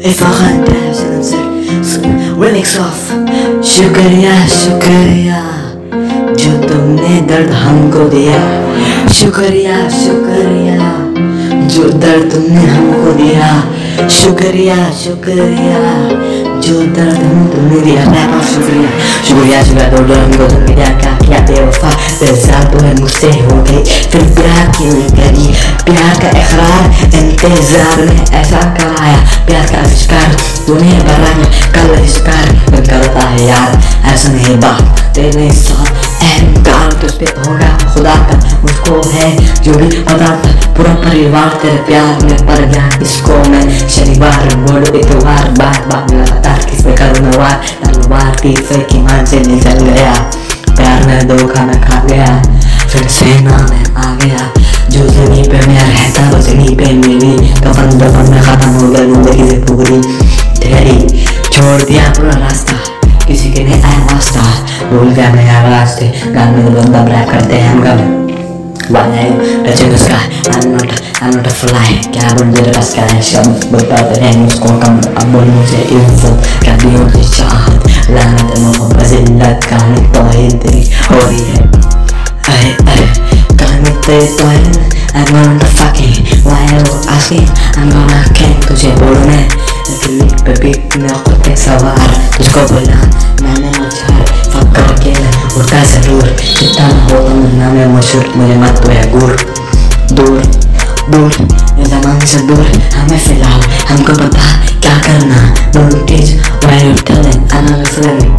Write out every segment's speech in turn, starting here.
If I can't dance and I'm remix of शुक्रिया शुक्रिया जो तुमने दर्द हमको दिया, शुक्रिया शुक्रिया जो दर्द तुमने हमको दिया, शुक्रिया शुक्रिया जो दर्द तुमने दिया। शुक्रिया शुक्रिया शुक्रिया दो हमको तुमने दिया, क्या किया बेवफा बेजार तो है मुझसे हो गई, फिर प्यार क्यों करी, प्यार का इकरार इंतजार में ऐसा कराया, प्यार का आविष्कार तूने बनाया, कल आविष्कार करता है यार ऐसा नहीं बात तेरे साथ अहंकार तुझ पे होगा खुदा का मुझको है जो भी पता था, पूरा परिवार तेरे प्यार में पड़ गया। इसको मैं शनिवार बोलो इतवार बार बार लगातार किस पे करूँ मैं वार, तलवार तीसरे की मान से निकल गया, प्यार में धोखा मैं खा गया, फिर सेना में आ गया, जो जमीन पे मैं रहता वो जमीन पे मेरी कफन दफन में खत्म हो गया जिंदगी से पूरी तेरी, छोड़ दिया पूरा रास्ता किसी के नहीं आया वास्ता, भूल गया मैं रास्ते गाने में बंदा रैप करते हैं हम कब touching the sky, I'm not a fly, क्या बोल मेरे पास क्या है शब्द बताते हैं मुझको कम, अब बोल मुझे इज्जत क्या दी मुझे चाहत, लानत मोहब्बत जिल्लत कहानी तौहीद तेरी हो रही है, अरे अरे कहानी तेरी तौहीद I'm not a fucking why are you asking, I'm gonna king तुझे बोलने दिल पे बीट में खुद पे सवार, तुझको बोला मैंने मचार फकर के उठा जरूर जितना हो ना मैं मशहूर मुझे मत तो है दूर दूर दूर ज़माने से दूर हमें फिलहाल हमको पता क्या करना, don't teach why you telling I'm not referring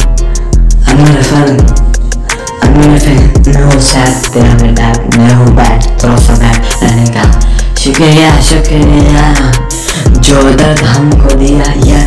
no sad तेरा मेरा डैड no bad थोड़ा सा bad रहने का, शुक्रिया शुक्रिया जो दर्द हमको दिया,